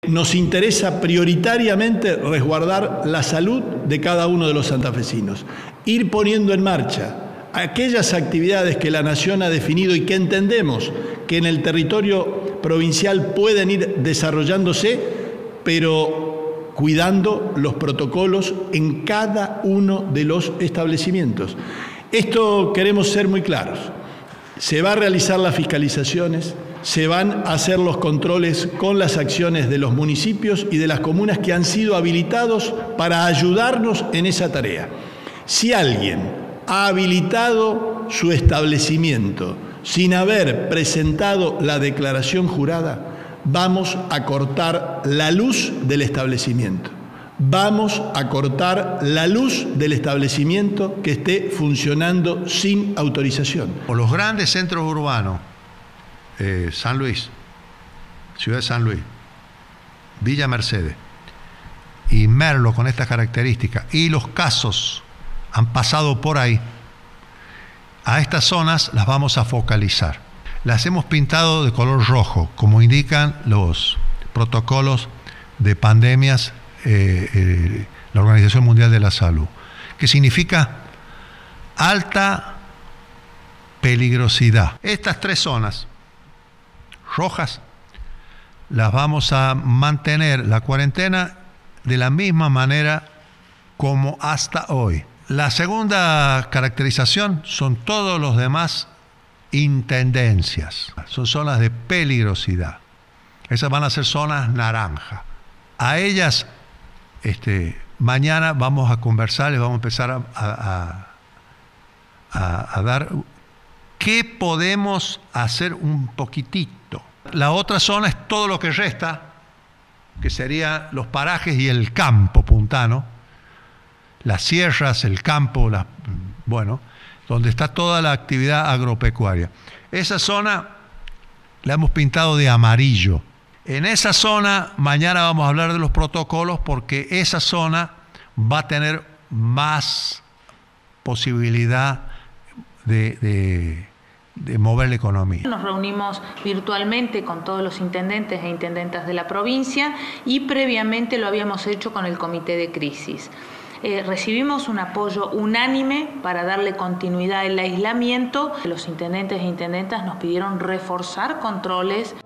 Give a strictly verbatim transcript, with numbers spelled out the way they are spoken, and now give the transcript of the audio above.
Nos interesa prioritariamente resguardar la salud de cada uno de los santafesinos, ir poniendo en marcha aquellas actividades que la Nación ha definido y que entendemos que en el territorio provincial pueden ir desarrollándose, pero cuidando los protocolos en cada uno de los establecimientos. Esto queremos ser muy claros. Se va a realizar las fiscalizaciones, se van a hacer los controles con las acciones de los municipios y de las comunas que han sido habilitados para ayudarnos en esa tarea. Si alguien ha habilitado su establecimiento sin haber presentado la declaración jurada, vamos a cortar la luz del establecimiento. Vamos a cortar la luz del establecimiento que esté funcionando sin autorización. Por los grandes centros urbanos, eh, San Luis, Ciudad de San Luis, Villa Mercedes y Merlo con estas características, y los casos han pasado por ahí, a estas zonas las vamos a focalizar. Las hemos pintado de color rojo, como indican los protocolos de pandemias, eh, eh, la Organización Mundial de la Salud, que significa alta peligrosidad. Estas tres zonas rojas las vamos a mantener la cuarentena de la misma manera como hasta hoy. La segunda caracterización son todos los demás intendencias. Son zonas de peligrosidad. Esas van a ser zonas naranja. A ellas, este, mañana vamos a conversar, les vamos a empezar a, a, a, a dar qué podemos hacer un poquitito. La otra zona es todo lo que resta, que serían los parajes y el campo puntano, las sierras, el campo, la, bueno, donde está toda la actividad agropecuaria. Esa zona la hemos pintado de amarillo. En esa zona, mañana vamos a hablar de los protocolos, porque esa zona va a tener más posibilidad de, de, de mover la economía. Nos reunimos virtualmente con todos los intendentes e intendentas de la provincia y previamente lo habíamos hecho con el comité de crisis. Eh, recibimos un apoyo unánime para darle continuidad al aislamiento. Los intendentes e intendentas nos pidieron reforzar controles